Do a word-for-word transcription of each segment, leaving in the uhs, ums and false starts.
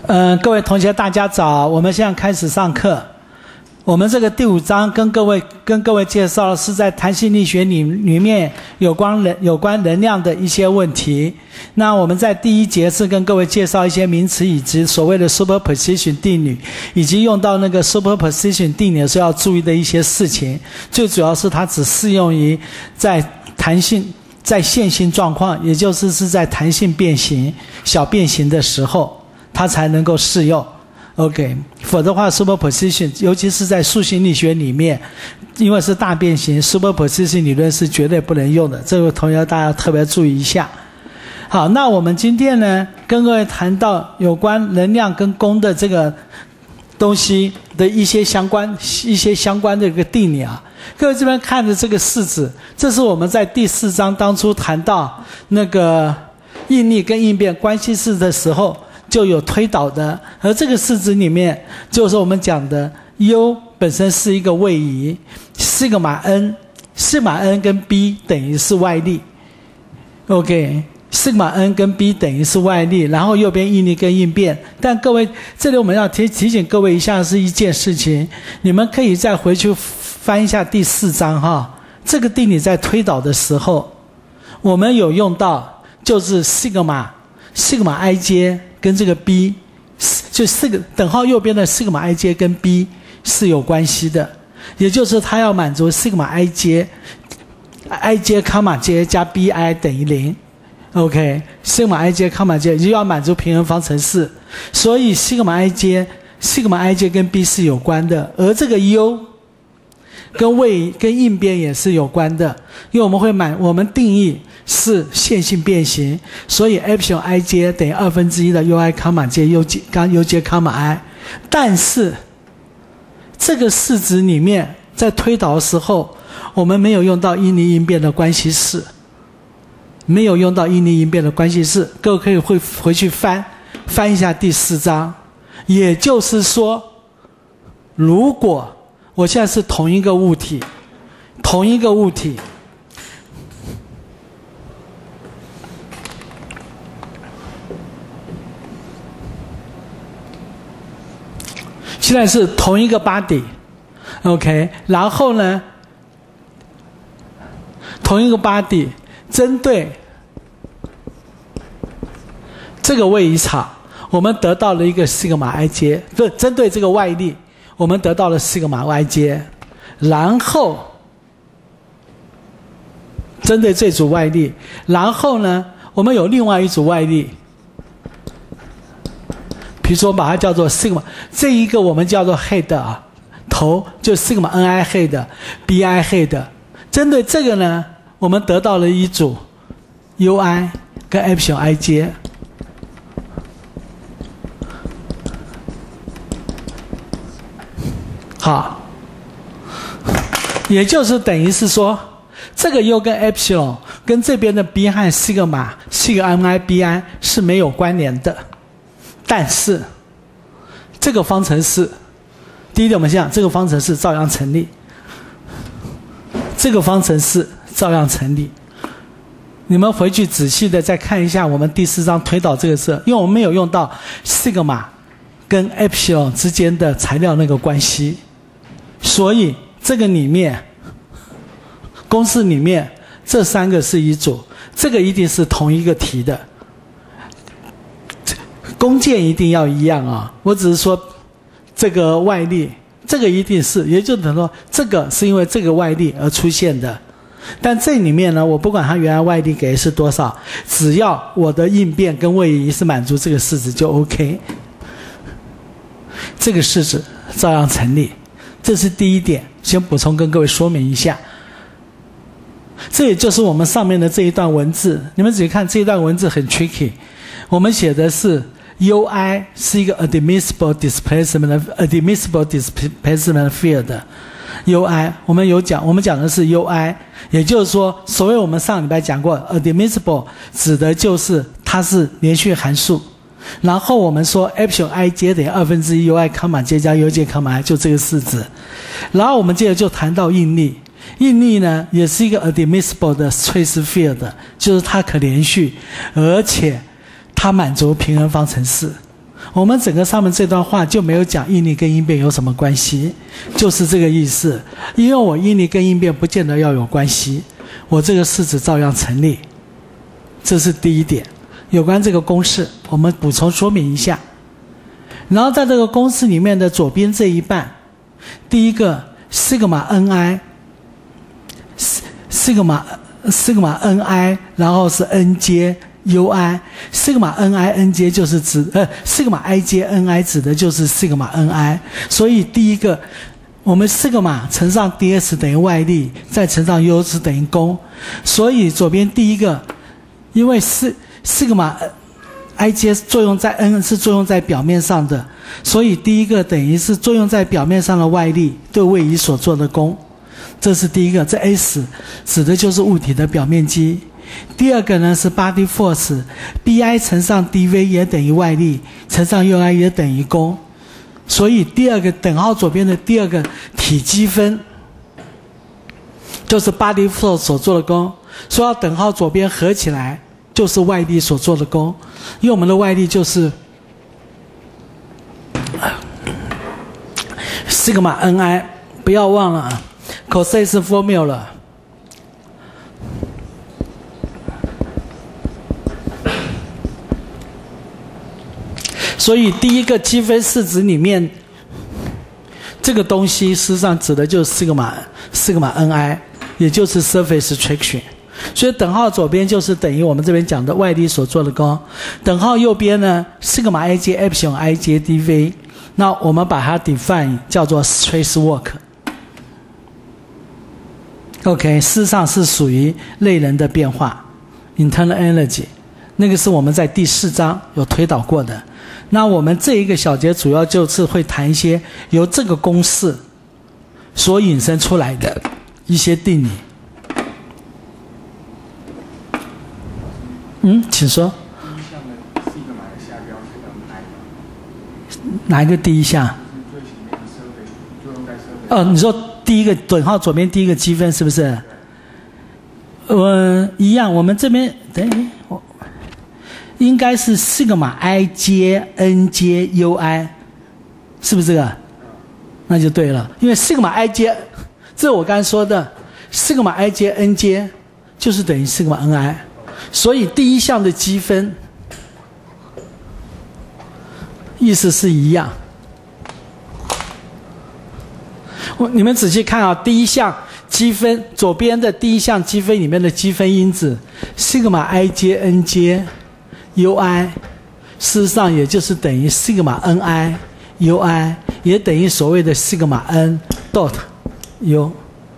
呃，各位同学，大家早！我们现在开始上课。我们这个第五章跟各位跟各位介绍的是在弹性力学里里面有关能有关能量的一些问题。那我们在第一节是跟各位介绍一些名词以及所谓的 superposition 定律，以及用到那个 superposition 定律的时候要注意的一些事情。最主要是它只适用于在弹性在线性状况，也就是是在弹性变形、小变形的时候，它才能够适用。OK， 否则的话 superposition 尤其是在数性力学里面，因为是大变形 superposition 理论是绝对不能用的，这个同学大家特别注意一下。好，那我们今天呢跟各位谈到有关能量跟功的这个东西的一些相关一些相关的一个定理啊。各位这边看的这个式子，这是我们在第四章当初谈到那个应力跟应变关系式的时候就有推导的，而这个式子里面就是我们讲的 U 本身是一个位移，西格玛 n， 西格玛 n 跟 B 等于是外力 ，OK， 西格玛 n 跟 B 等于是外力，然后右边应力跟应变。但各位，这里我们要提提醒各位一下是一件事情，你们可以再回去翻一下第四章哈，这个定理在推导的时候，我们有用到就是西格玛西格玛 i 阶。跟这个 B 就四个等号右边的西格玛 i 阶跟 B 是有关系的，也就是它要满足西格玛 i 阶 i 阶康玛阶加 bi 等于零 ，OK， 西格玛 i 阶康玛阶就要满足平衡方程式，所以西格玛 i 阶西格玛 i 阶跟 B 是有关的，而这个 U 跟位跟应变也是有关的，因为我们会满我们定义是线性变形，所以 epsilon i 阶等于二分之一的 ui 康玛阶 u 阶刚 u 阶康玛 i， 但是这个式子里面在推导的时候，我们没有用到应力应变的关系式，没有用到应力应变的关系式，各位可以会回去翻翻一下第四章。也就是说，如果我现在是同一个物体，同一个物体。现在是同一个 body， OK， 然后呢，同一个 body 针对这个位移场，我们得到了一个西格玛 i 阶，不是针对这个外力，我们得到了西格玛 y 阶，然后针对这组外力，然后呢，我们有另外一组外力。比如说把它叫做 sigma， 这一个我们叫做 head 啊，头就 sigma ni head，bi head。针对这个呢，我们得到了一组 ui 跟 epsilon i 阶。好，也就是等于是说，这个 u 跟 epsilon 跟这边的 b 和 sigma sigma ni bi 是没有关联的。但是这个方程式，第一点我们先讲这个方程式照样成立，这个方程式照样成立。你们回去仔细的再看一下我们第四章推导这个事，因为我们没有用到西格玛跟 epsilon 之间的材料那个关系，所以这个里面公式里面这三个是一组，这个一定是同一个题的。弓箭一定要一样啊！我只是说这个外力，这个一定是，也就等于说这个是因为这个外力而出现的。但这里面呢，我不管它原来外力给是多少，只要我的应变跟位移是满足这个式子就 OK， 这个式子照样成立。这是第一点，先补充跟各位说明一下。这也就是我们上面的这一段文字，你们仔细看这一段文字很 tricky， 我们写的是。ui 是一个 admissible displacement admissible displacement field。ui 我们有讲，我们讲的是 ui， 也就是说，所谓我们上礼拜讲过 admissible 指的就是它是连续函数。然后我们说 epsilon i 阶等于二分之一 ui 康玛阶加 u 阶康玛，就这个式子。然后我们接着就谈到应力，应力呢也是一个 admissible 的 trace field， 就是它可连续，而且它满足平衡方程式。 我们整个上面这段话就没有讲应力跟应变有什么关系，就是这个意思。因为我应力跟应变不见得要有关系，我这个式子照样成立。这是第一点。有关这个公式，我们补充说明一下。然后在这个公式里面的左边这一半，第一个 sigma ni， sigma sigma ni， 然后是 n 阶 ui， sigma ni n 阶就是指呃 sigma i 阶 ni 指的就是 sigma ni， 所以第一个我们 sigma 乘上 ds 等于外力，再乘上 u 是等于功，所以左边第一个，因为是 sigma i 阶作用在 n 是作用在表面上的，所以第一个等于是作用在表面上的外力对位移所做的功，这是第一个。这 S 指的就是物体的表面积。第二个呢是 body force， bi 乘上 dv 也等于外力，乘上 ui 也等于功，所以第二个等号左边的第二个体积分就是 body force 所做的功，所以要等号左边合起来就是外力所做的功，因为我们的外力就是 sigma ni， 不要忘了啊 cosine formula。所以第一个积分式子里面，这个东西实际上指的就是 sigma sigma ni， 也就是 surface traction。所以等号左边就是等于我们这边讲的外力所做的功，等号右边呢 sigma i 阶 epsilon i 阶 dv， 那我们把它 define 叫做 stress work。OK， 事实上是属于类能的变化 internal energy， 那个是我们在第四章有推导过的。那我们这一个小节主要就是会谈一些由这个公式所引申出来的一些定理。嗯，请说。 第一项的 sigma 的下标是 ni， 哪一个第一项？ 最前面的设备作用在设备。 哦，你说第一个等号左边第一个积分是不是？呃，一样，我们这边等一我。应该是 sigma i 阶 n 阶 ui， 是不是这个？那就对了，因为 sigma i 阶，这是我刚才说的 sigma i 阶 n 阶就是等于 sigma ni， 所以第一项的积分意思是一样。我你们仔细看啊，第一项积分左边的第一项积分里面的积分因子 sigma i 阶 n 阶ui， 事实上也就是等于 sigma ni ui， 也等于所谓的 sigma n dot u。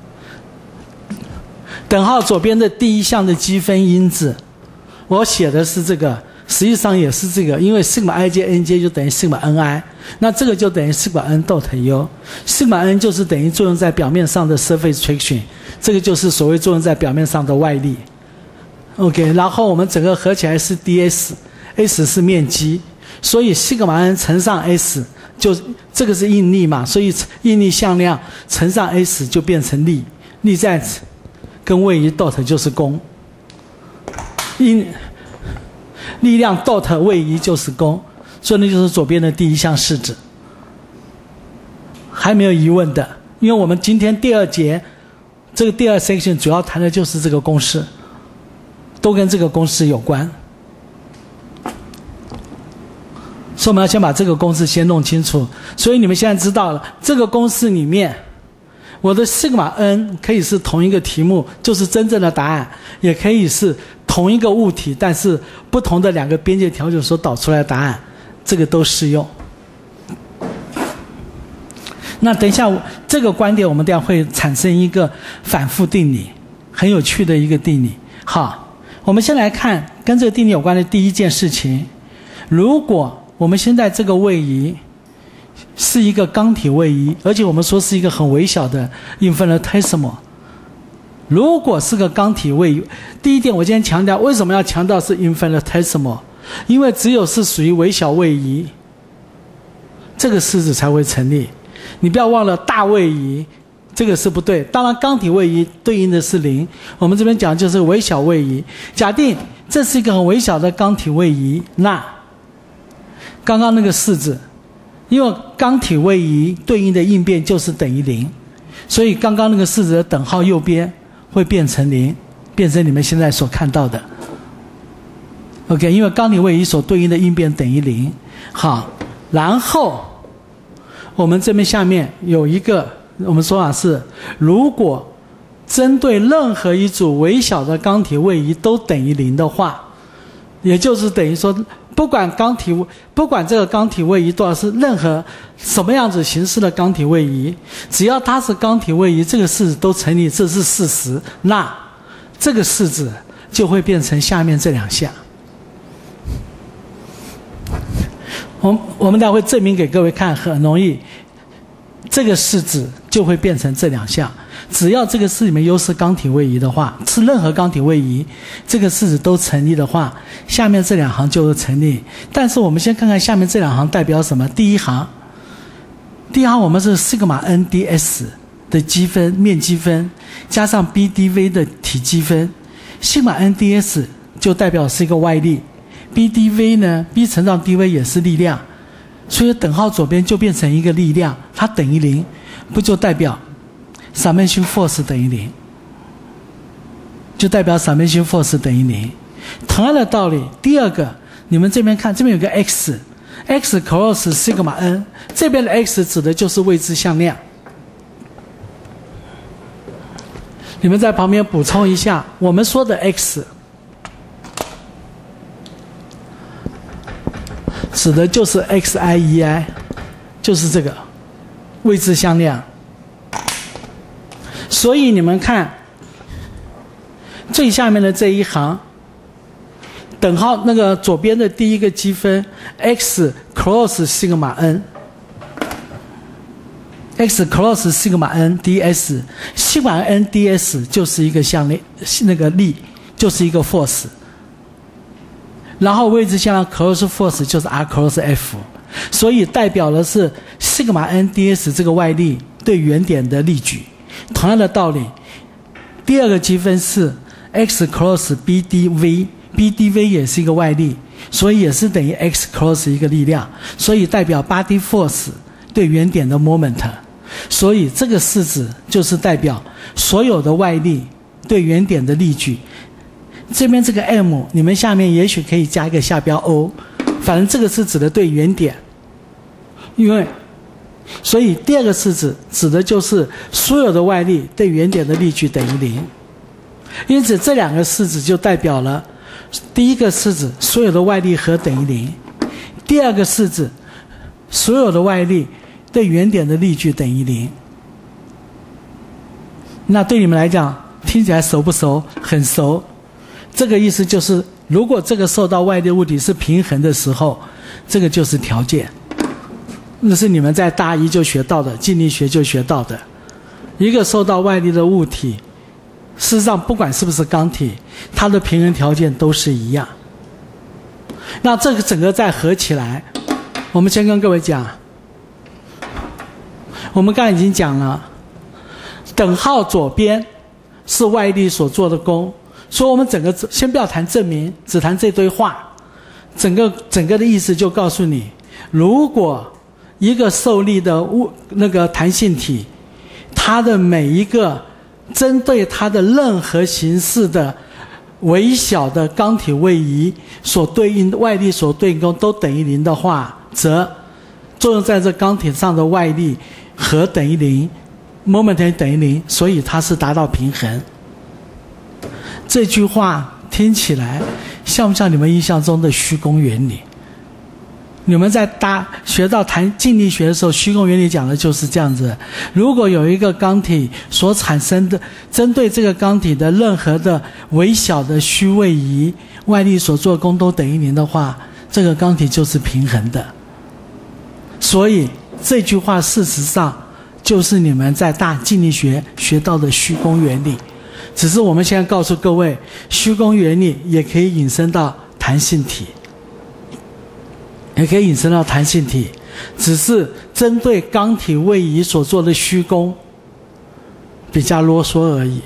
等号左边的第一项的积分因子，我写的是这个，实际上也是这个，因为 sigma i 阶 n 阶就等于 sigma ni， 那这个就等于 sigma n dot u。sigma n 就是等于作用在表面上的 surface traction， 这个就是所谓作用在表面上的外力。OK， 然后我们整个合起来是 ds，s 是面积，所以 sigma n 乘上 s 就这个是应力嘛，所以应力向量乘上 s 就变成力，力在跟位移 dot 就是功，应力量 dot 位移就是功，所以那就是左边的第一项式子。还没有疑问的，因为我们今天第二节这个第二 section 主要谈的就是这个公式。都跟这个公式有关，所以我们要先把这个公式先弄清楚。所以你们现在知道了，这个公式里面，我的 sigma n 可以是同一个题目，就是真正的答案，也可以是同一个物体，但是不同的两个边界条件所导出来的答案，这个都适用。那等一下，这个观点我们等一下会产生一个反复定理，很有趣的一个定理。好。我们先来看跟这个定理有关的第一件事情。如果我们现在这个位移是一个钢体位移，而且我们说是一个很微小的 infinitesimal， 如果是个钢体位移，第一点我今天强调，为什么要强调是 infinitesimal？ 因为只有是属于微小位移，这个式子才会成立。你不要忘了大位移。这个是不对，当然钢体位移对应的是零，我们这边讲就是微小位移。假定这是一个很微小的钢体位移，那刚刚那个式子，因为刚体位移对应的应变就是等于零，所以刚刚那个式子的等号右边会变成零，变成你们现在所看到的。OK， 因为刚体位移所对应的应变等于零。好，然后我们这边下面有一个，我们说法是，如果针对任何一组微小的刚体位移都等于零的话，也就是等于说，不管刚体不管这个刚体位移多少是任何什么样子形式的刚体位移，只要它是刚体位移，这个式子都成立，这是事实，那这个式子就会变成下面这两项。我我们待会证明给各位看，很容易，这个式子就会变成这两项。只要这个式里面又是刚体位移的话，是任何刚体位移，这个式子都成立的话，下面这两行就会成立。但是我们先看看下面这两行代表什么。第一行，第一行我们是 sigma N D S 的积分面积分加上 B D V 的体积分， sigma N D S 就代表是一个外力。B D V 呢 ，B 乘上 D V 也是力量，所以等号左边就变成一个力量，它等于零，不就代表 summation force 等于零？就代表 summation force 等于零。同样的道理，第二个，你们这边看，这边有个 x，x cross sigma n， 这边的 x 指的就是未知向量。你们在旁边补充一下，我们说的 x。指的就是 X I E I， 就是这个未知向量。所以你们看最下面的这一行，等号那个左边的第一个积分 x cross sigma n，x cross sigma n ds， sigma n ds 就是一个向力，那个力就是一个 force。然后位置向量 cross force 就是 R cross F， 所以代表的是 sigma N D S 这个外力对原点的力矩。同样的道理，第二个积分是 x cross B D V，B D V 也是一个外力，所以也是等于 x cross 一个力量，所以代表 body force 对原点的 moment。所以这个式子就是代表所有的外力对原点的力矩。这边这个 m， 你们下面也许可以加一个下标 o， 反正这个是指的对原点，因为，所以第二个式子指的就是所有的外力对原点的力矩等于零，因此这两个式子就代表了第一个式子所有的外力和等于零，第二个式子所有的外力对原点的力矩等于零。那对你们来讲听起来熟不熟？很熟。这个意思就是，如果这个受到外力物体是平衡的时候，这个就是条件。那是你们在大一就学到的，静力学就学到的。一个受到外力的物体，事实上不管是不是钢体，它的平衡条件都是一样。那这个整个再合起来，我们先跟各位讲，我们刚才已经讲了，等号左边是外力所做的功。所以我们整个先不要谈证明，只谈这堆话，整个整个的意思就告诉你，如果一个受力的物那个弹性体，它的每一个针对它的任何形式的微小的钢体位移所对应外力所对应功都等于零的话，则作用在这钢体上的外力和等于零 ，moment 等于零，所以它是达到平衡。这句话听起来像不像你们印象中的虚功原理？你们在大学到谈静力学的时候，虚功原理讲的就是这样子。如果有一个钢体所产生的针对这个钢体的任何的微小的虚位移，外力所做功都等于零的话，这个钢体就是平衡的。所以这句话事实上就是你们在大静力学学到的虚功原理。只是我们现在告诉各位，虚功原理也可以引申到弹性体，也可以引申到弹性体，只是针对钢体位移所做的虚功比较啰嗦而已。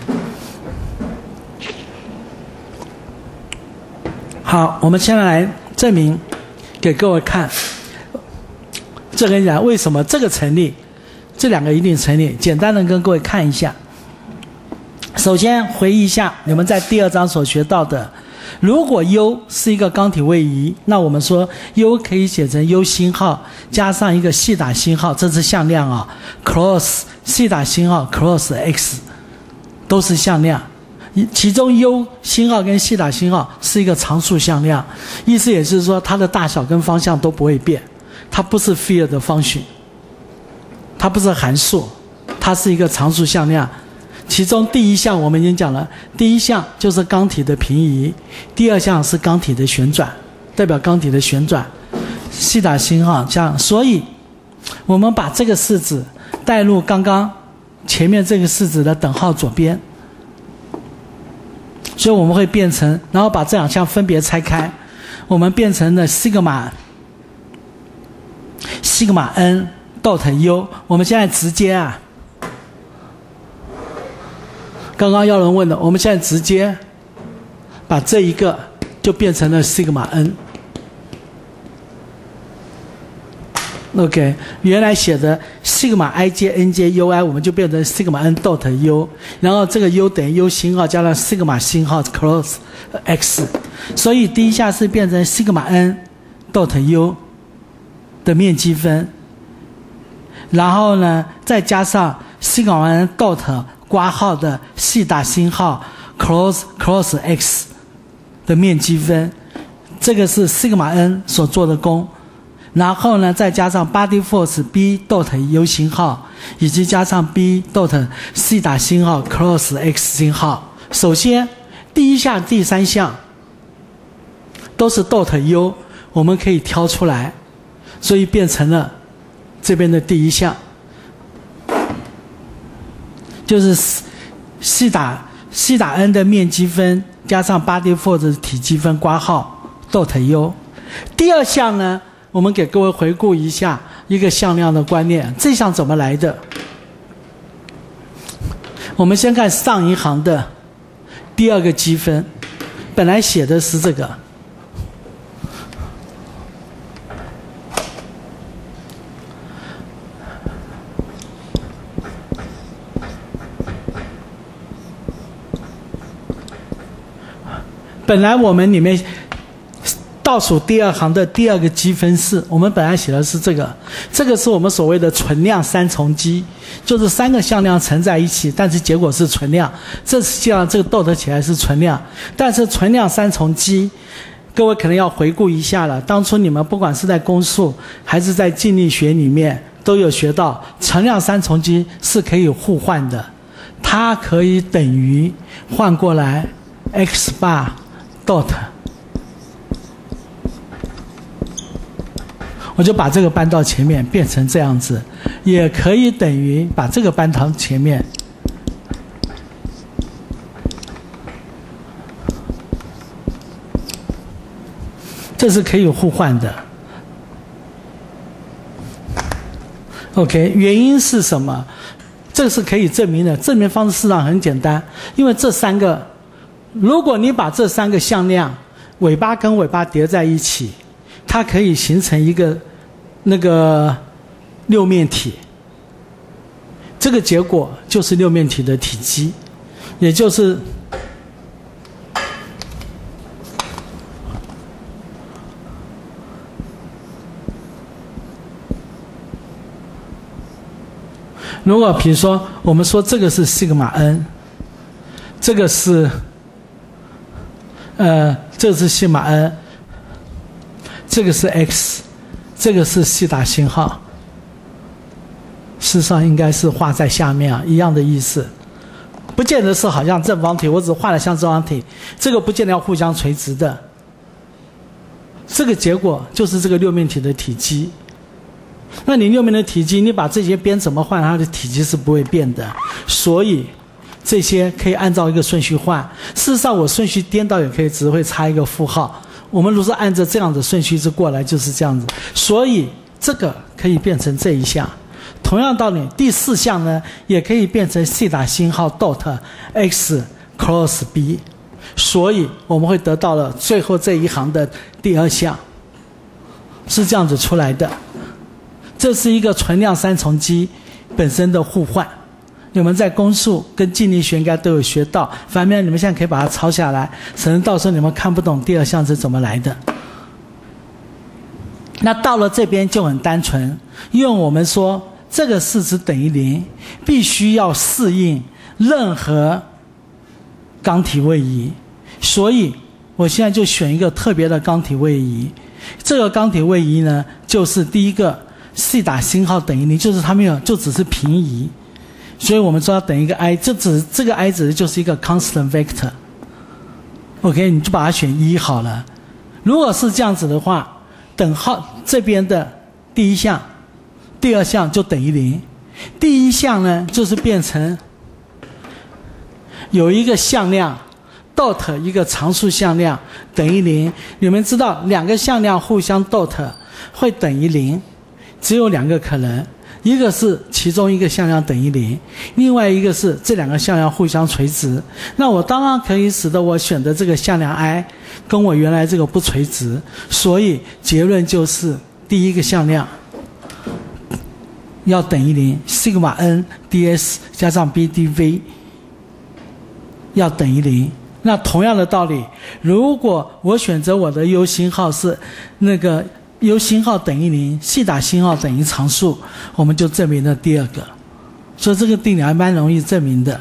好，我们现在来证明给各位看。这跟你讲为什么这个成立，这两个一定成立。简单的跟各位看一下。首先回忆一下你们在第二章所学到的，如果 U 是一个钢体位移，那我们说 U 可以写成 U 星号加上一个西塔星号，这是向量啊 ，cross 西塔星号 cross x 都是向量。其中 U 星号跟西塔星号是一个常数向量，意思也就是说它的大小跟方向都不会变，它不是 field 的function，它不是函数，它是一个常数向量。其中第一项我们已经讲了，第一项就是钢体的平移，第二项是钢体的旋转，代表钢体的旋转，西塔星号这样。所以我们把这个式子带入刚刚前面这个式子的等号左边，所以我们会变成，然后把这两项分别拆开，我们变成了西格玛西格玛 n dot u。我们现在直接啊，刚刚耀伦问的，我们现在直接把这一个就变成了西格玛 n。OK， 原来写的西格玛 ij nj ui， 我们就变成西格玛 n dot u， 然后这个 u 等于 u 星号加上西格玛星号 cross x， 所以第一下是变成西格玛 n dot u 的面积分，然后呢再加上西格玛 n dot 括号的西塔星号 cross cross x 的面积分，这个是西格玛 n 所做的功。然后呢，再加上 body force b dot u 星号，以及加上 b dot 西塔星号 cross x 星号。首先，第一项、第三项都是 dot u， 我们可以挑出来，所以变成了这边的第一项，就是西塔西塔 n 的面积分加上 body force 的体积分括号 dot u。第二项呢，我们给各位回顾一下一个向量的观念，这项怎么来的？我们先看上一行的第二个积分，本来写的是这个，本来我们里面倒数第二行的第二个积分式，我们本来写的是这个，这个是我们所谓的存量三重积，就是三个向量乘在一起，但是结果是存量。这实际上这个dot起来是存量，但是存量三重积，各位可能要回顾一下了。当初你们不管是在公数还是在静力学里面，都有学到存量三重积是可以互换的，它可以等于换过来 x bar dot。我就把这个搬到前面，变成这样子，也可以等于把这个搬到前面，这是可以互换的。OK， 原因是什么？这是可以证明的，证明方式事实上很简单，因为这三个，如果你把这三个向量尾巴跟尾巴叠在一起，它可以形成一个那个六面体，这个结果就是六面体的体积，也就是如果比如说我们说这个是西格玛 n， 这个是呃这是西格玛 n， 这个是 x， 这个是西塔星号，事实上应该是画在下面啊，一样的意思，不见得是好像正方体，我只画了像正方体，这个不见得要互相垂直的，这个结果就是这个六面体的体积。那你六面的体积，你把这些边怎么换，它的体积是不会变的，所以这些可以按照一个顺序换。事实上我顺序颠倒也可以，只会差一个负号。我们如果是按照这样的顺序是过来，就是这样子，所以这个可以变成这一项。同样道理，第四项呢也可以变成西塔星号 dot x cross b， 所以我们会得到了最后这一行的第二项，是这样子出来的。这是一个存量三重基本身的互换，你们在公数跟静力学应该都有学到，反面你们现在可以把它抄下来，省得到时候你们看不懂第二项是怎么来的。那到了这边就很单纯，因为我们说这个式子等于零，必须要适应任何刚体位移，所以我现在就选一个特别的刚体位移。这个刚体位移呢，就是第一个西打星号等于零，就是它没有，就只是平移，所以我们说要等于一个 i， 这只这个 i 指的就是一个 constant vector。OK， 你就把它选一好了。如果是这样子的话，等号这边的第一项、第二项就等于零。第一项呢，就是变成有一个向量 dot 一个常数向量等于零。你们知道两个向量互相 dot 会等于零，只有两个可能，一个是其中一个向量等于零，另外一个是这两个向量互相垂直。那我当然可以使得我选的这个向量 i 跟我原来这个不垂直，所以结论就是第一个向量要等于零，西格玛 n ds 加上 b dv 要等于零。那同样的道理，如果我选择我的 u 星号是那个 u 星号等于零，西打星号等于常数，我们就证明了第二个。所以这个定理还蛮容易证明的，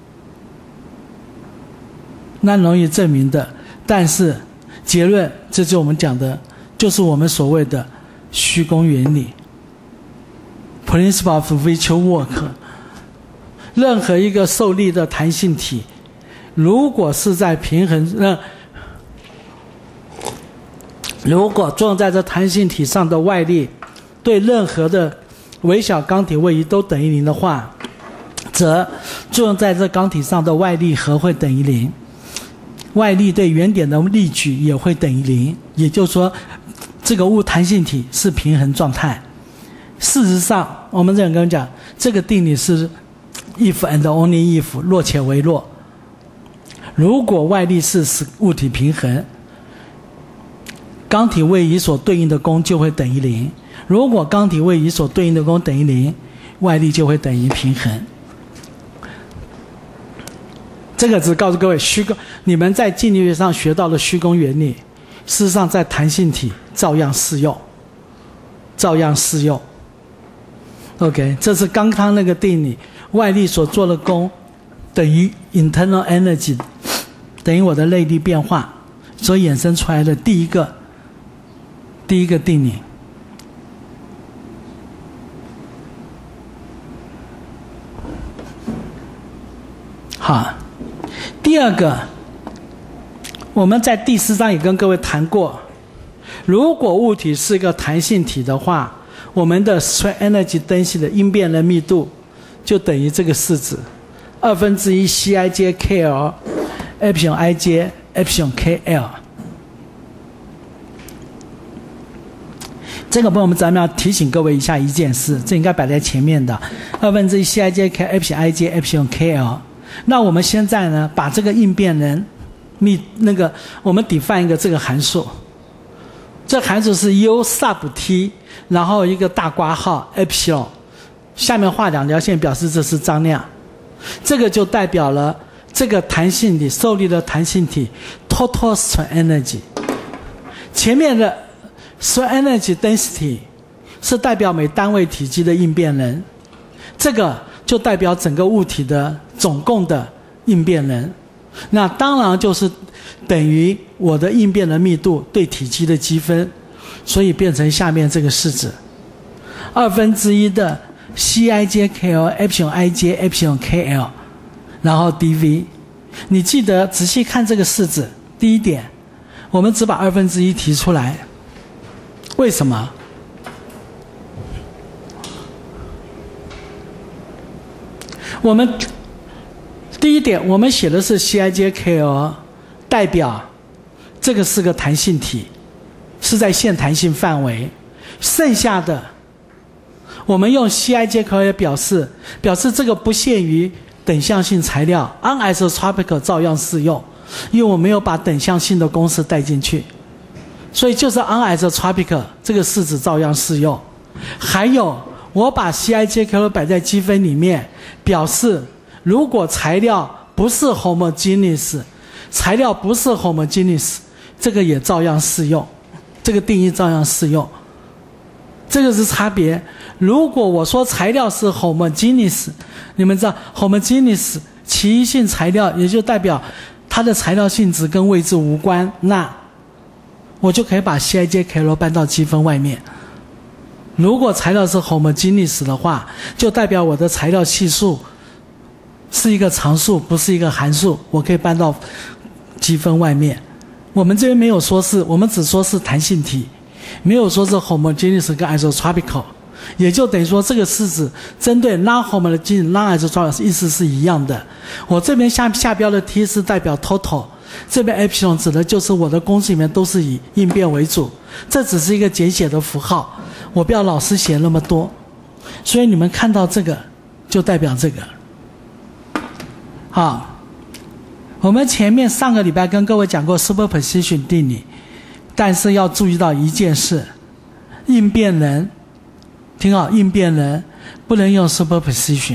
蛮容易证明的。但是结论，这就是我们讲的，就是我们所谓的虚功原理 （Principle of Virtual Work）。任何一个受力的弹性体，如果是在平衡，呃，如果作用在这弹性体上的外力对任何的微小钢体位移都等于零的话，则作用在这钢体上的外力和会等于零，外力对原点的力矩也会等于零。也就是说，这个物弹性体是平衡状态。事实上，我们这样跟讲，这个定理是 if and only if， 若且为若。如果外力是使物体平衡，钢体位移所对应的功就会等于零。如果钢体位移所对应的功等于零，外力就会等于平衡。这个只告诉各位，虚功，你们在静力学上学到的虚功原理，事实上在弹性体照样适用，照样适用。OK， 这是刚刚那个定理，外力所做的功等于 internal energy， 等于我的内力变化所衍生出来的第一个第一个定理。好，第二个，我们在第四章也跟各位谈过，如果物体是一个弹性体的话，我们的 strain energy density 的应变能密度就等于这个式子，二分之一 C I J K L epsilon I J epsilon K L。这个部分我们咱们要提醒各位一下一件事，这应该摆在前面的，二分之一 C I J K epsilon I J epsilon K L。那我们现在呢，把这个应变能密那个，我们 define 一个这个函数，这函数是 U sub t， 然后一个大括号 epsilon， 下面画两条线表示这是张量，这个就代表了这个弹性体受力的弹性体 total strain energy。前面的 strain energy density 是代表每单位体积的应变能，这个就代表整个物体的总共的应变能，那当然就是等于我的应变能密度对体积的积分，所以变成下面这个式子，二分之一的 C I J K L epsilon I J epsilon K L， 然后 dV。你记得仔细看这个式子，第一点，我们只把二分之一提出来，为什么？我们第一点，我们写的是 C I J K L， 代表这个是个弹性体，是在线弹性范围。剩下的，我们用 C I J K L 表示，表示这个不限于等向性材料 ，anisotropic 照样适用。 因为我没有把等向性的公式带进去，所以就是 anisotropic 这个式子照样适用。还有我把 C I J K 摆在积分里面，表示如果材料不是 homogeneous， 材料不是 homogeneous， 这个也照样适用，这个定义照样适用。这个是差别。如果我说材料是 homogeneous， 你们知道 homogeneous 奇异性材料，也就代表它的材料性质跟位置无关，那我就可以把 C I J K 搬到积分外面。如果材料是 homogeneous 的话，就代表我的材料系数是一个常数，不是一个函数，我可以搬到积分外面。我们这边没有说是，我们只说是弹性体，没有说是 homogeneous 跟 isotropical， 也就等于说这个式子针对 non-homogeneous、non-isotropical 意思是一样的。我这边下下标的 T 是代表 total， 这边 epsilon 指的就是我的公式里面都是以应变为主，这只是一个简写的符号，我不要老是写那么多。所以你们看到这个就代表这个。好，我们前面上个礼拜跟各位讲过 superposition 定理，但是要注意到一件事，应变人，听好，应变人不能用 superposition，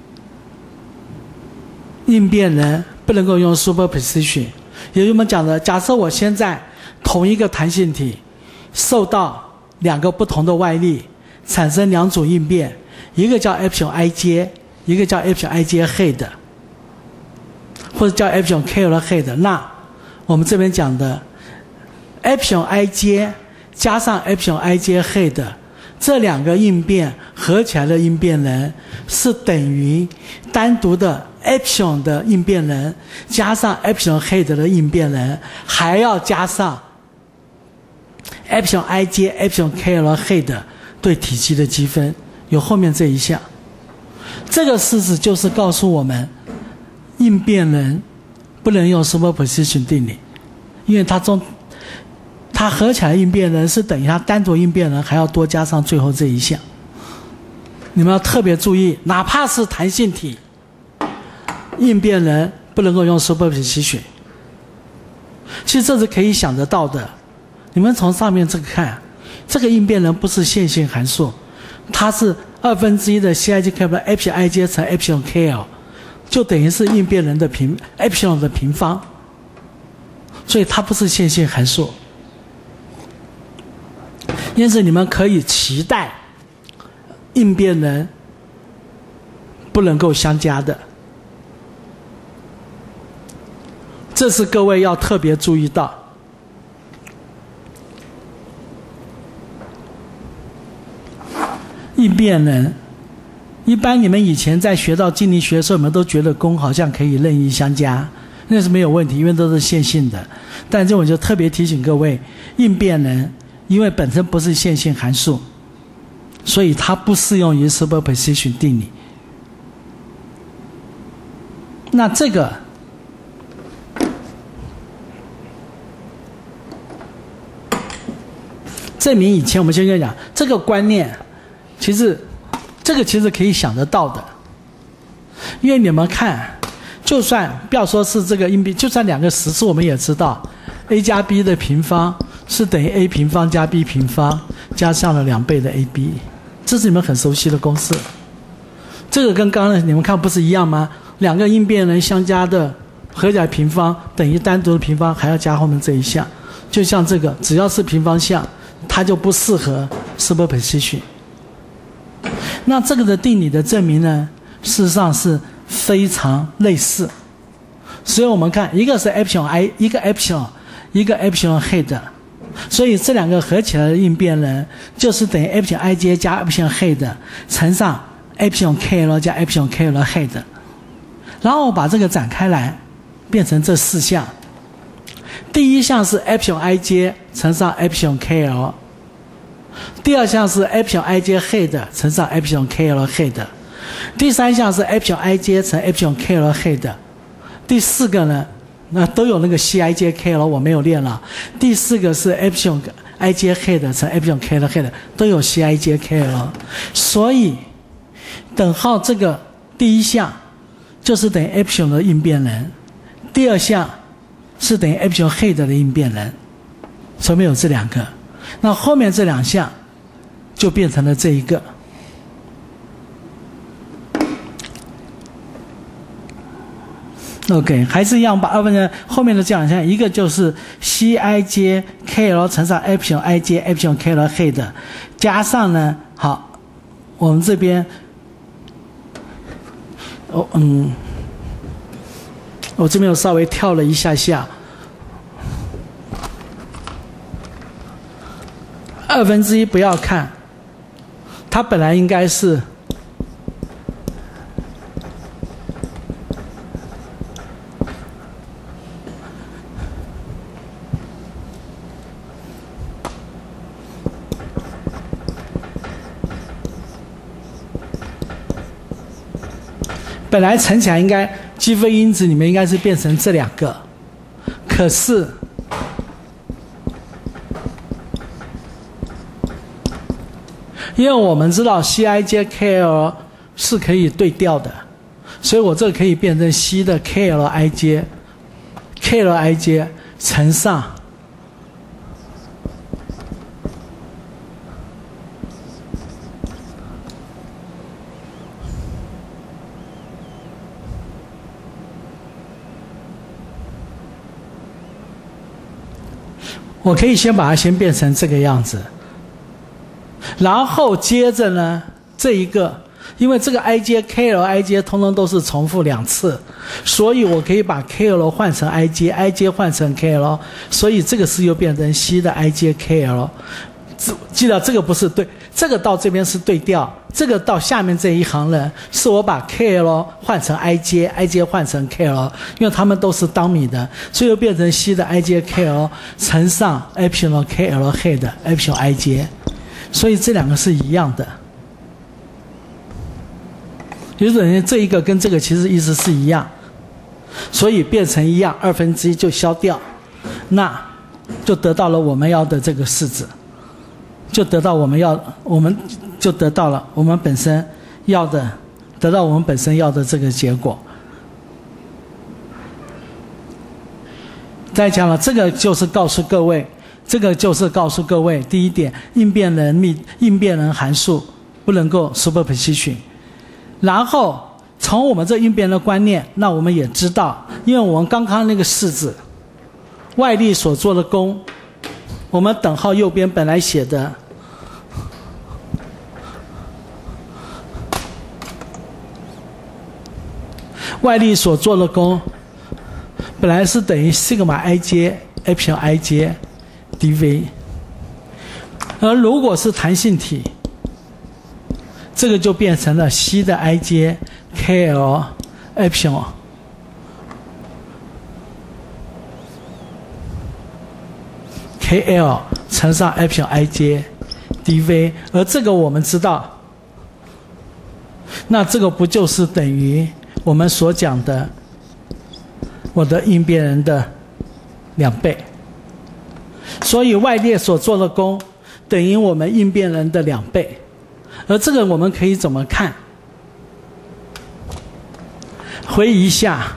应变人不能够用 superposition， 也就是我们讲的，假设我现在同一个弹性体受到两个不同的外力，产生两组应变，一个叫 epsilon ij， 一个叫 epsilon ij head， 或者叫 epsilon kl head， 那我们这边讲的 epsilon ij 加上 epsilon ij head 这两个应变合起来的应变人是等于单独的 epsilon 的应变人加上 epsilon head 的应变人，还要加上 epsilon ij epsilon kl head 对体积的积分，有后面这一项。这个式子就是告诉我们应变人不能用 superposition 定理，因为它中它合起来应变人是等于它单独应变人还要多加上最后这一项。你们要特别注意，哪怕是弹性体应变人不能够用 superposition， 其实这是可以想得到的。你们从上面这个看，这个应变人不是线性函数，它是二分之一的 C I J K epsilon ij 乘 epsilon kl， 就等于是应变人的平 epsilon 的平方，所以它不是线性函数。因此你们可以期待应变人不能够相加的，这是各位要特别注意到。应变人一般你们以前在学到静力学的时候，你们都觉得功好像可以任意相加，那是没有问题，因为都是线性的。但这我就特别提醒各位，应变人因为本身不是线性函数，所以它不适用于 superposition 定理。那这个证明以前我们先跟讲这个观念，其实这个其实可以想得到的，因为你们看，就算不要说是这个应变，就算两个实数，我们也知道 a 加 b 的平方是等于 a 平方加 b 平方加上了两倍的 ab， 这是你们很熟悉的公式。这个跟刚刚你们看不是一样吗？两个应变人相加的合起来平方等于单独的平方，还要加后面这一项。就像这个，只要是平方项，它就不适合 superposition。那这个的定理的证明呢，事实上是非常类似。所以我们看，一个是 epsilon i， 一个 epsilon， 一个 epsilon head， 所以这两个合起来的应变人就是等于 epsilon ij 加 epsilon head 乘上 epsilon kl 加 epsilon kl head， 然后我把这个展开来，变成这四项。第一项是 epsilon ij 乘上 epsilon kl， 第二项是 epsilon ij head 乘上 epsilon kl head， 第三项是 epsilon ij 乘 epsilon kl head， 第四个呢，那都有那个 C I J K 了，我没有练了。第四个是 epsilon ij head 乘 epsilon kl head， 都有 C I J K 了。所以等号这个第一项就是等于 epsilon 的应变人，第二项是等于 epsilon head 的应变能，所以没有这两个。那后面这两项就变成了这一个。OK， 还是一样把二分之后面的这两项，一个就是 C I J K L 乘上 epsilon I J epsilon K L head， 加上呢，好，我们这边，哦嗯，我这边有稍微跳了一下下，二分之一不要看，它本来应该是。本来乘起来应该积分因子里面应该是变成这两个，可是因为我们知道 C I J K L 是可以对调的，所以我这个可以变成 C 的 K L I J K L I J 乘上我可以先把它先变成这个样子，然后接着呢，这一个，因为这个 I J K L I J 通通都是重复两次，所以我可以把 K L 换成 I J I J 换成 K L， 所以这个是又变成 C 的 I J K L。记得这个不是对，这个到这边是对调，这个到下面这一行呢，是我把 K L 换成 I J I J 换成 K L， 因为它们都是当米的，所以又变成 C 的 I J K L 乘上 epsilon K L head epsilon I J， 所以这两个是一样的，也就是等于这一个跟这个其实意思是一样，所以变成一样，二分之一就消掉，那就得到了我们要的这个式子。就得到我们要，我们就得到了我们本身要的，得到我们本身要的这个结果。再讲了，这个就是告诉各位，这个就是告诉各位，第一点，应变能密应变能函数不能够 superposition。然后从我们这应变的观念，那我们也知道，因为我们刚刚那个式子，外力所做的功。我们等号右边本来写的外力所做的功，本来是等于 sigma ij epsilon ij dv， 而如果是弹性体，这个就变成了 c 的 ij kl epsilon K L 乘上 epsilon I J dv， 而这个我们知道，那这个不就是等于我们所讲的我的应变人的两倍？所以外力所做的功等于我们应变人的两倍，而这个我们可以怎么看？回忆一下。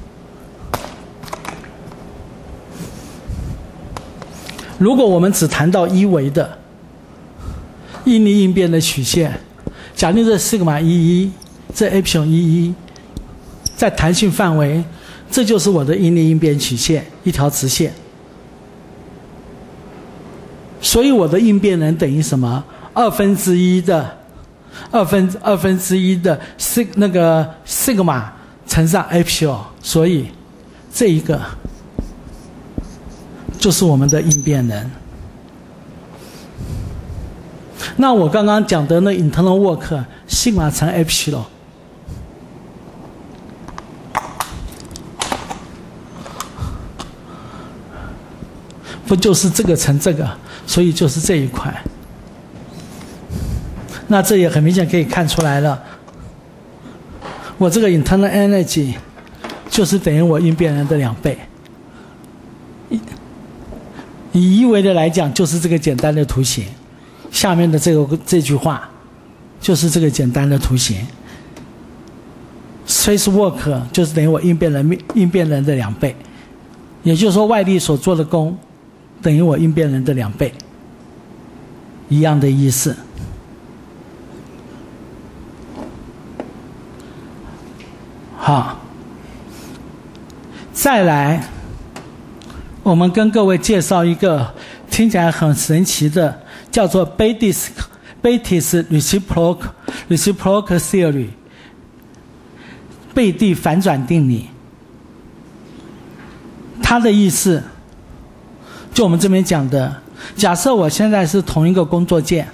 如果我们只谈到一维的应力应变的曲线，假定这 sigma 一一，这 epsilon 一一，在弹性范围，这就是我的应力应变曲线，一条直线。所以我的应变能等于什么？二分之一的二分二分之一的 sig 那个 sigma 乘上 epsilon， 所以这一个。就是我们的应变能。那我刚刚讲的那 internal work 西马乘 epsilon， 不就是这个乘这个，所以就是这一块。那这也很明显可以看出来了，我这个 internal energy 就是等于我应变能的两倍。以一维的来讲，就是这个简单的图形，下面的这个这句话，就是这个简单的图形。Space work 就是等于我应变能应变能的两倍。 也就是说外力所做的功等于我应变人的两倍，一样的意思。好，再来我们跟各位介绍一个听起来很神奇的，叫做 Beatty's Beatty's reciprocal reciprocal theory 贝蒂反转定理。它的意思就我们这边讲的，假设我现在是同一个工作键，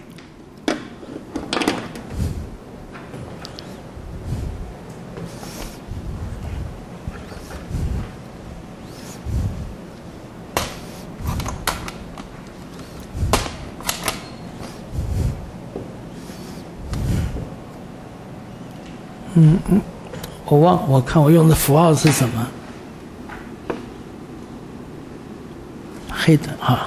嗯嗯，我忘，我看我用的符号是什么？黑的哈。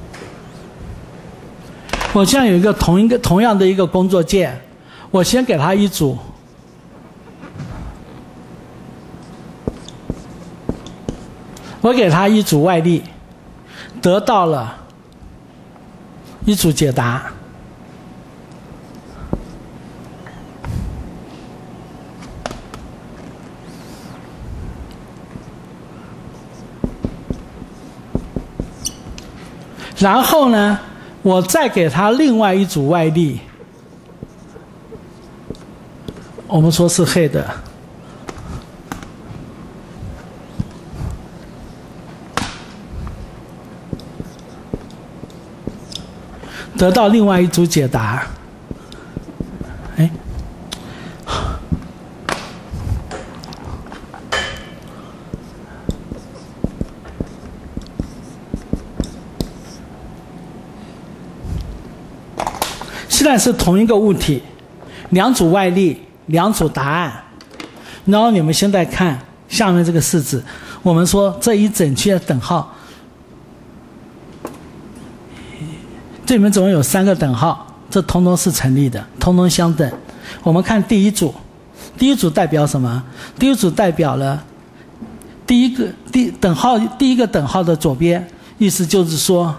我现在有一个同一个同样的一个工作键，我先给它一组，我给它一组外力，得到了一组解答。然后呢，我再给它另外一组外力，我们说是黑的，得到另外一组解答。哎，虽然是同一个物体，两组外力，两组答案。然后你们现在看下面这个式子，我们说这一整区的等号，这里面总共有三个等号，这通通是成立的，通通相等。我们看第一组，第一组代表什么？第一组代表了第一个第等号第一个等号的左边，意思就是说，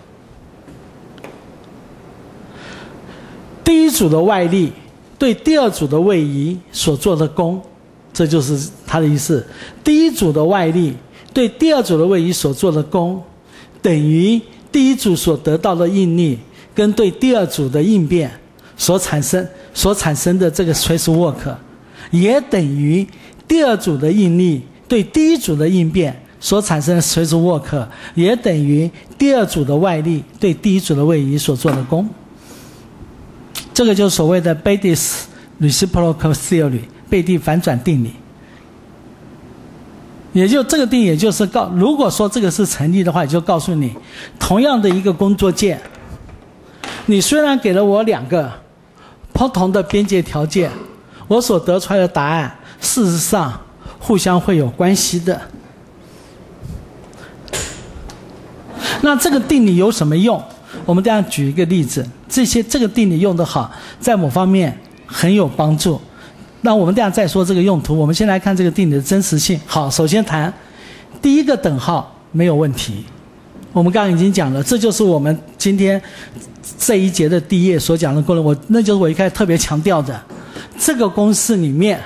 第一组的外力对第二组的位移所做的功，这就是它的意思。第一组的外力对第二组的位移所做的功，等于第一组所得到的应力跟对第二组的应变所产生所产生的这个 stress work， 也等于第二组的应力对第一组的应变所产生的 stress work， 也等于第二组的外力对第一组的位移所做的功。这个就是所谓的 Beatty's reciprocal theory 贝蒂反转定理。也就这个定理也就是告，如果说这个是成立的话，也就告诉你，同样的一个工作键，你虽然给了我两个不同的边界条件，我所得出来的答案事实上互相会有关系的。那这个定理有什么用？我们这样举一个例子，这些这个定理用得好，在某方面很有帮助。那我们这样再说这个用途，我们先来看这个定理的真实性。好，首先谈第一个等号没有问题，我们刚刚已经讲了，这就是我们今天这一节的第一页所讲的功能。我那就是我一开始特别强调的，这个公式里面，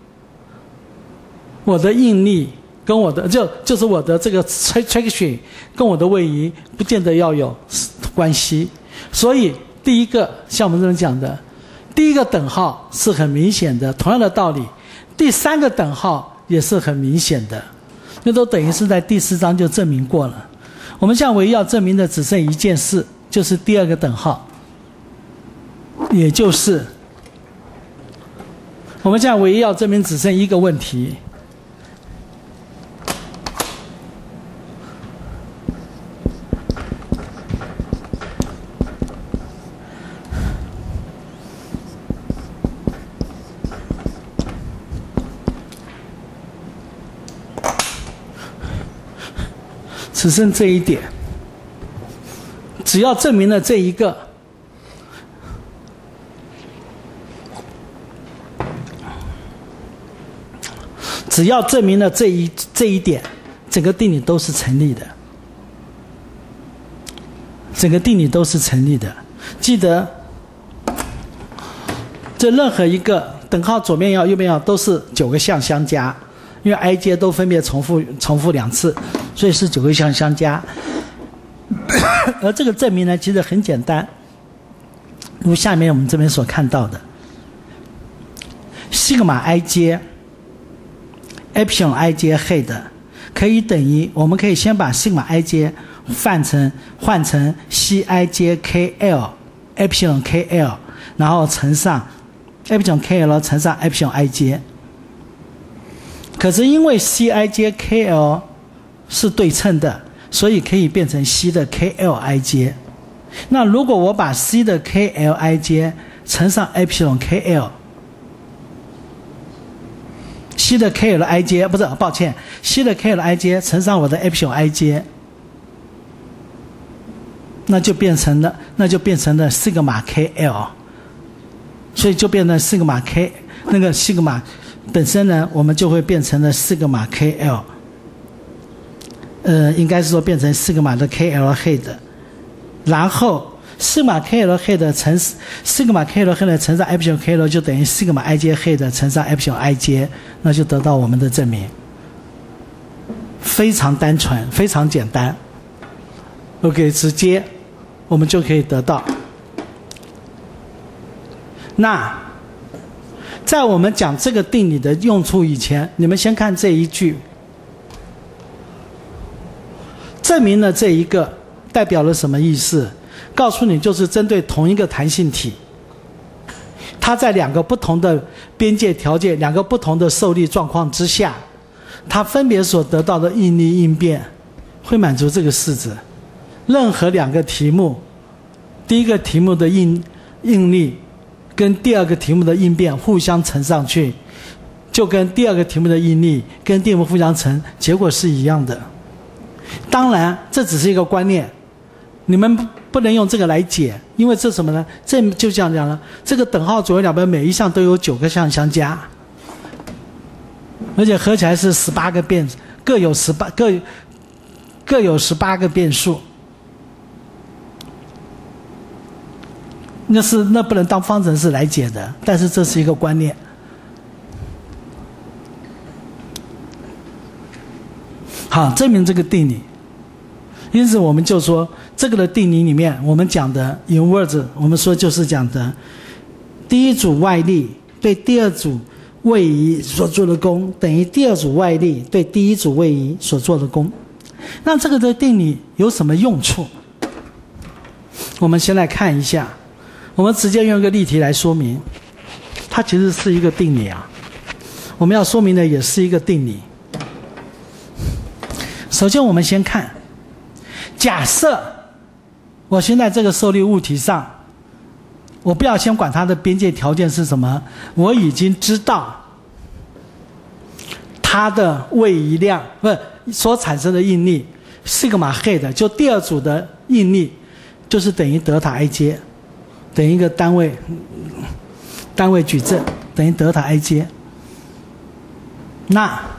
我的应力跟我的就就是我的这个 traction 跟我的位移不见得要有关系。所以第一个像我们这边讲的，第一个等号是很明显的，同样的道理，第三个等号也是很明显的，那都等于是在第四章就证明过了。我们现在唯一要证明的只剩一件事，就是第二个等号，也就是我们现在唯一要证明只剩一个问题，只剩这一点，只要证明了这一个，只要证明了这一这一点， 整个定理都是成立的，整个定理都是成立的。记得，这任何一个等号左边要右边要都是九个项相加，因为 i 阶都分别重复重复两次，所以是九个项相加。而这个证明呢，其实很简单，如下面我们这边所看到的，西格玛 i 阶 epsilon i 阶 head 可以等于，我们可以先把西格玛 i 阶换成换成 c i 阶 kl epsilon kl， 然后乘上 epsilon kl 乘上 epsilon i 阶。可是因为 c i 阶 kl 是对称的，所以可以变成 c 的 kli 阶。那如果我把 c 的 kli 阶乘上 epsilon kl， c 的 kli 阶不是，抱歉 ，c 的 kli 阶乘上我的 epsilon i 阶，那就变成了，那就变成了西格玛 kl， 所以就变成西格玛 k， 那个西格玛本身呢，我们就会变成了西格玛 kl。呃，应该是说变成西格玛的 kl head， 然后西格玛 kl head 乘西格玛 kl head 乘上 epsilon kl 就等于西格玛 i 阶 head 乘上 epsilon i 阶，那就得到我们的证明。非常单纯，非常简单。OK， 直接我们就可以得到。那在我们讲这个定理的用处以前，你们先看这一句。证明了这一个代表了什么意思？告诉你，就是针对同一个弹性体，它在两个不同的边界条件、两个不同的受力状况之下，它分别所得到的应力应变会满足这个式子。任何两个题目，第一个题目的应应力跟第二个题目的应变互相乘上去，就跟第二个题目的应力跟第一个互相乘，结果是一样的。当然这只是一个观念，你们不能用这个来解，因为这什么呢？这就这样讲了，这个等号左右两边每一项都有九个项相加，而且合起来是十八个变，各有十八各各有十八个变数，那是那不能当方程式来解的，但是这是一个观念。好，证明这个定理。因此我们就说这个的定理里面，我们讲的 inverse， 我们说就是讲的第一组外力对第二组位移所做的功等于第二组外力对第一组位移所做的功。那这个的定理有什么用处？我们先来看一下，我们直接用一个例题来说明，它其实是一个定理啊。我们要说明的也是一个定理。首先我们先看，假设我现在这个受力物体上，我不要先管它的边界条件是什么，我已经知道它的位移量不是所产生的应力西格玛 head， 就第二组的应力就是等于德塔 i 阶，等于一个单位单位矩阵等于德塔 i 阶。那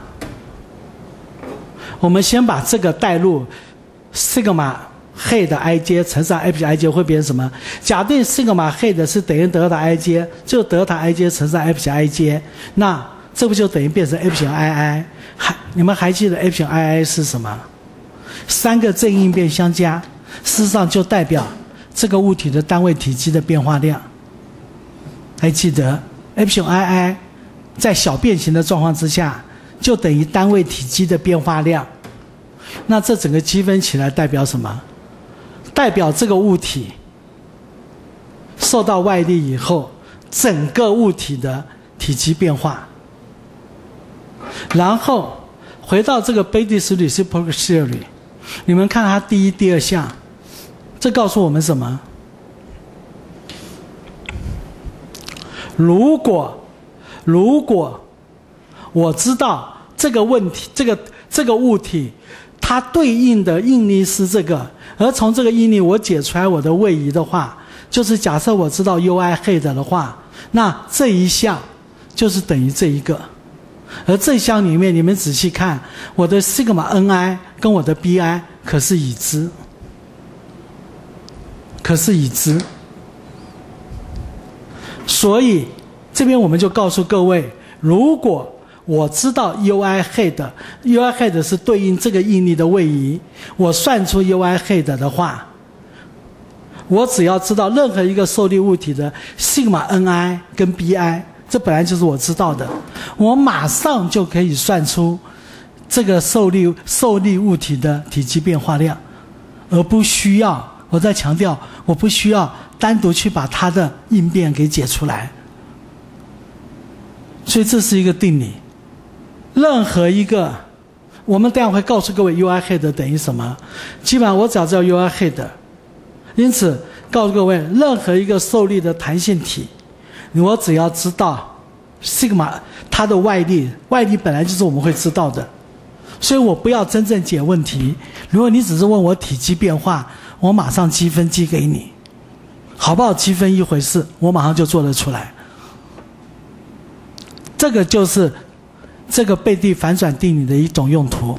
我们先把这个带入西格玛 head i 阶乘上 epsilon i 阶会变成什么？假定西格玛 head 是等于德塔 i 阶，就德塔 i 阶乘上 epsilon i 阶，那这不就等于变成 epsilon ii？ 还你们还记得 epsilon ii 是什么？三个正应变相加，事实上就代表这个物体的单位体积的变化量。还记得 epsilon ii 在小变形的状况之下，就等于单位体积的变化量。那这整个积分起来代表什么？代表这个物体受到外力以后，整个物体的体积变化。然后回到这个 Betis reciprocal theory， 你们看它第一、第二项，这告诉我们什么？如果如果我知道这个问题，这个这个物体它对应的应力是这个，而从这个应力我解出来我的位移的话，就是假设我知道 ui head 的话，那这一项就是等于这一个。 而这一项里面，你们仔细看，我的 sigma ni 跟我的 bi 可是已知，可是已知。所以这边我们就告诉各位，如果我知道 ui head，ui head 是对应这个应力的位移，我算出 ui head 的话，我只要知道任何一个受力物体的 sigma ni 跟 bi， 这本来就是我知道的，我马上就可以算出这个受力受力物体的体积变化量，而不需要，我再强调，我不需要单独去把它的应变给解出来。所以这是一个定理。任何一个，我们待会会告诉各位 ui head 等于什么，基本上我只要知道 ui head。因此告诉各位，任何一个受力的弹性体，我只要知道 sigma 它的外力，外力本来就是我们会知道的，所以我不要真正解问题。如果你只是问我体积变化，我马上积分积给你，好不好积分一回事，我马上就做得出来。这个就是这个贝蒂反转定理的一种用途。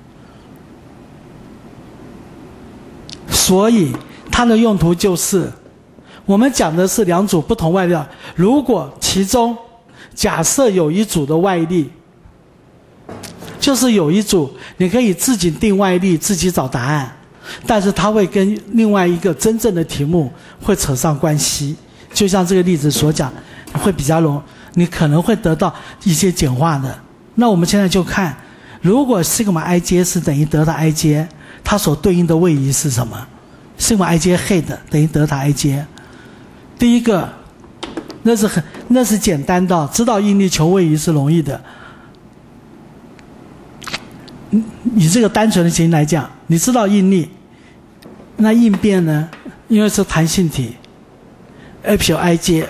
所以它的用途就是，我们讲的是两组不同外力，如果其中假设有一组的外力，就是有一组你可以自己定外力，自己找答案，但是它会跟另外一个真正的题目会扯上关系，就像这个例子所讲，会比较容，你可能会得到一些简化的。那我们现在就看，如果 sigma ij 是等于德塔 ij， 它所对应的位移是什么？ sigma ij head 等于德塔 ij。第一个，那是很那是简单的，知道应力求位移是容易的。以这个单纯的情形来讲，你知道应力，那应变呢？因为是弹性体 ，epsilon ij。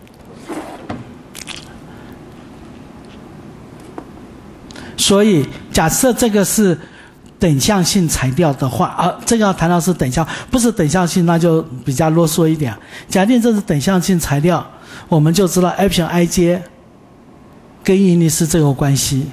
所以假设这个是等向性材料的话，啊，这个要谈到是等向，不是等向性，那就比较啰嗦一点。假定这是等向性材料，我们就知道 epsilon ij 跟应力是这个关系。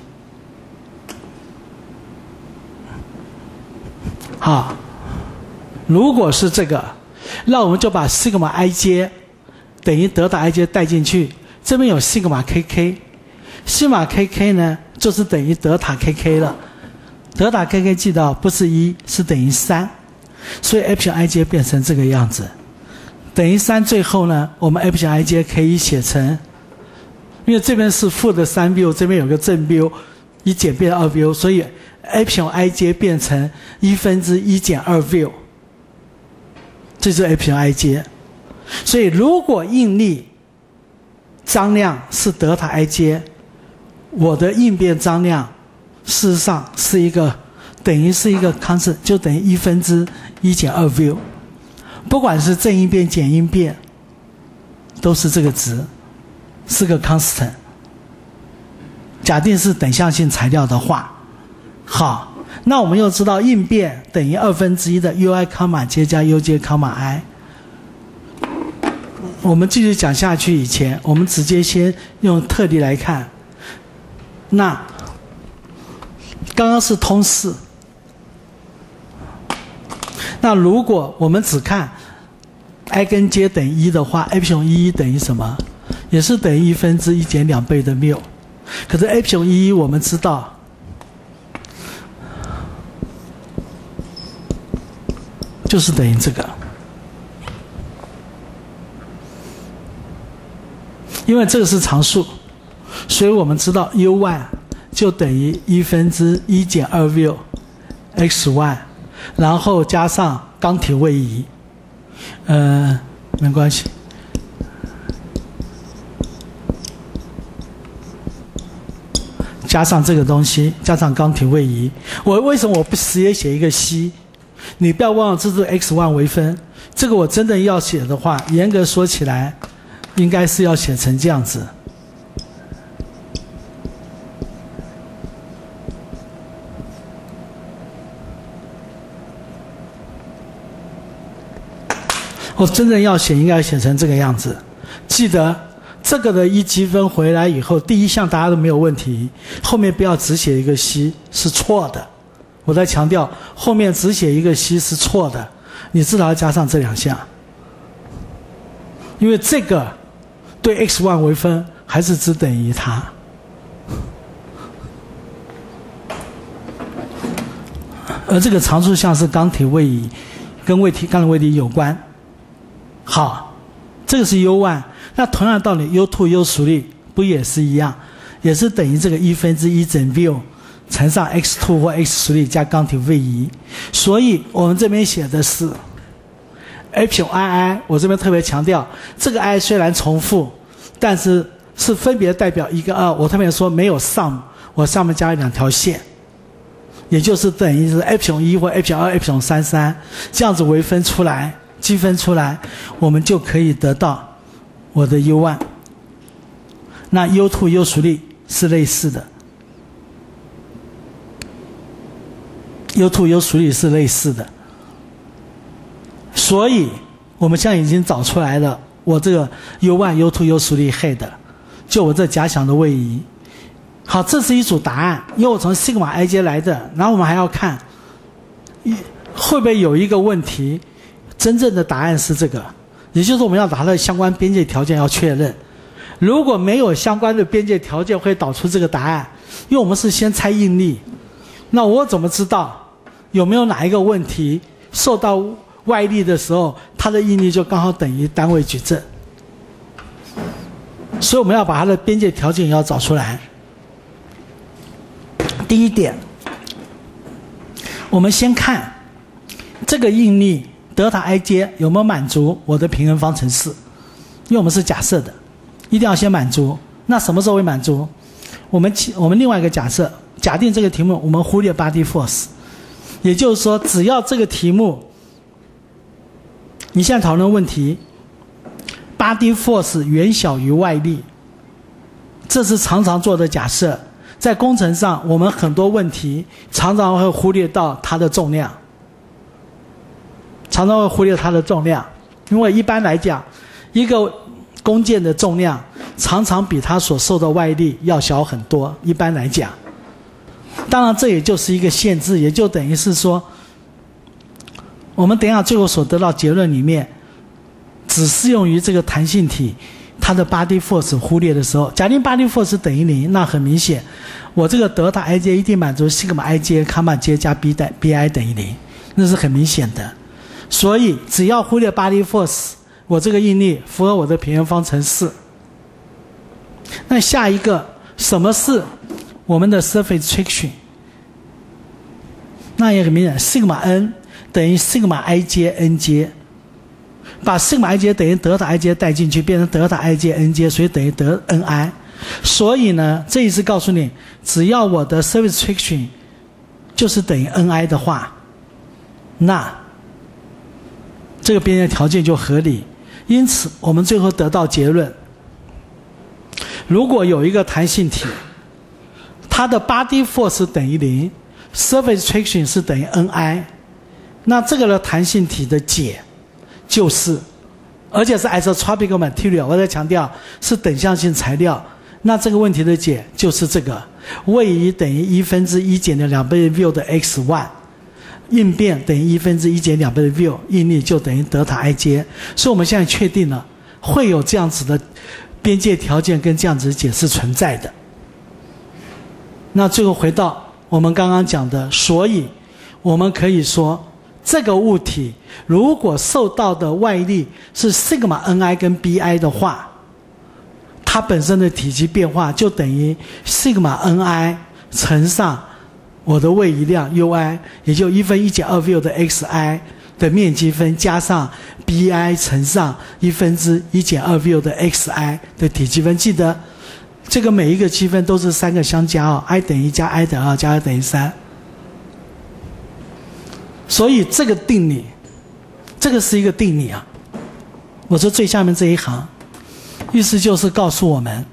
好，如果是这个，那我们就把 sigma ij 等于德塔 ij 带进去，这边有 sigma kk， sigma kk 呢就是等于德塔 kk 了。德塔 kk 记到不是一，是等于三，所以 epsilon ij 变成这个样子，等于三。最后呢，我们 epsilon ij 可以写成，因为这边是负的三 v， 这边有个正 v， 一减变二 v， 所以 epsilon ij 变成一分之一减二 v， 这就是 epsilon ij。所以如果应力张量是德塔 ij， 我的应变张量事实上是一个等于是一个 constant， 就等于一分之一减二 v， 不管是正应变减应变，都是这个值，是个 constant。假定是等向性材料的话，好，那我们又知道应变等于二分之一的 ui 康码 j 加 uj 康码 i。我们继续讲下去以前，我们直接先用特例来看。那刚刚是通式，那如果我们只看 i 跟 j 等于一的话 ，epsilon 一一等于什么？也是等于一分之一减两倍的缪。可是 epsilon 一一我们知道，就是等于这个，因为这个是常数，所以我们知道 u 一 就等于一分之一减二 v x 一，然后加上钢体位移，呃，没关系，加上这个东西，加上钢体位移。我为什么我不直接写一个 c？ 你不要忘了这是 x 一 微分，这个我真的要写的话，严格说起来，应该是要写成这样子。我真正要写，应该写成这个样子。记得这个的一积分回来以后，第一项大家都没有问题，后面不要只写一个 C 是错的。我在强调，后面只写一个 C 是错的，你至少要加上这两项，因为这个对 x 一 微分还是只等于它。而这个常数项是刚体位移，跟位体刚的位移有关。好，这个是 U 一，那同样道理 U 二 U 属率不也是一样，也是等于这个一分之一整 v 乘上 x 二 或 x 属率加刚体位移。所以我们这边写的是 epsilon i i， 我这边特别强调，这个 i 虽然重复，但是是分别代表一个二。我特别说没有 sum， 我上面加了两条线。也就是等于是 epsilon 一或 epsilon 二 epsilon 三三，这样子微分出来积分出来，我们就可以得到我的 U 一。那 U 二 U 属率是类似的 ，U 二 U 属率是类似的，所以我们现在已经找出来了，我这个 U 一 U 二 U 属率 head， 就我这假想的位移。好，这是一组答案，因为我从 sigma ij 来的，然后我们还要看会不会有一个问题，真正的答案是这个，也就是我们要把它的相关边界条件要确认。如果没有相关的边界条件会导出这个答案，因为我们是先猜应力，那我怎么知道有没有哪一个问题受到外力的时候，它的应力就刚好等于单位矩阵？所以我们要把它的边界条件也要找出来。第一点，我们先看这个应力德塔 ij 有没有满足我的平衡方程式，因为我们是假设的，一定要先满足。那什么时候会满足？我们我们另外一个假设，假定这个题目我们忽略 body force， 也就是说，只要这个题目你现在讨论问题 body force 远小于外力，这是常常做的假设。在工程上，我们很多问题常常会忽略到它的重量，常常会忽略它的重量，因为一般来讲，一个工件的重量常常比它所受的外力要小很多。一般来讲，当然这也就是一个限制，也就等于是说，我们等一下最后所得到结论里面，只适用于这个弹性体。它的 body force 忽略的时候，假定 body force 等于零，那很明显，我这个德塔 ij 一定满足 sigma ij comma j 加 b 等 bi 等于零，那是很明显的。所以只要忽略 body force， 我这个应力符合我的平衡方程式。那下一个，什么是我们的 surface traction？ 那也很明显 ，sigma n 等于 sigma ij nj。把 sigma ij 等于德塔 ij 带进去，变成德塔 ij nj， 所以等于德 ni。所以呢，这一次告诉你，只要我的 surface traction 就是等于 ni 的话，那这个边界条件就合理。因此，我们最后得到结论：如果有一个弹性体，它的 body force 等于零 ，surface traction 是等于 ni， 那这个的弹性体的解。就是，而且是 isotropic material， 我在强调是等向性材料。那这个问题的解就是这个位移等于一分之一减的两倍的 v 的 x 一， 应变等于一分之一减两倍的 v， 应力就等于德塔 ij。所以我们现在确定了会有这样子的边界条件跟这样子的解是存在的。那最后回到我们刚刚讲的，所以我们可以说。这个物体如果受到的外力是 sigma ni 跟 bi 的话，它本身的体积变化就等于 sigma ni 乘上我的位移量 ui， 也就一分一减二 v 的 xi 的面积分加上 bi 乘上一分之一减二 v 的 xi 的体积分。记得这个每一个积分都是三个相加哦 ，i 等于加 i 等于二加二等于三。所以这个定理，这个是一个定理啊。我说最下面这一行，意思就是告诉我们，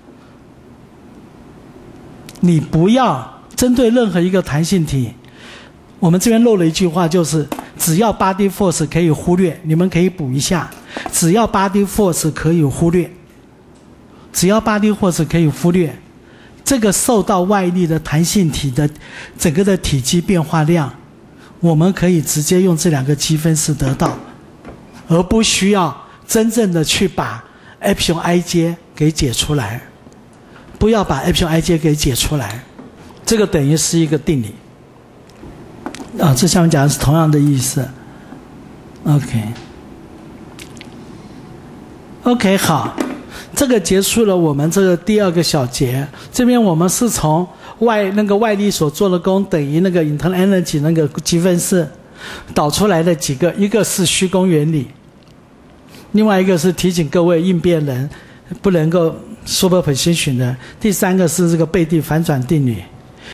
你不要针对任何一个弹性体。我们这边漏了一句话，就是只要 body force 可以忽略，你们可以补一下，只要 body force 可以忽略， 只要巴蒂霍斯可以忽略，这个受到外力的弹性体的整个的体积变化量，我们可以直接用这两个积分式得到，而不需要真正的去把 epsilon ij 给解出来，不要把 epsilon ij 给解出来，这个等于是一个定理。啊，这下面讲的是同样的意思。OK，OK，、OK, 好，这个结束了我们这个第二个小节。这边我们是从外那个外力所做的功等于那个 internal energy 那个积分式导出来的几个，一个是虚功原理，另外一个是提醒各位应变人不能够 superposition 的，第三个是这个贝蒂反转定律。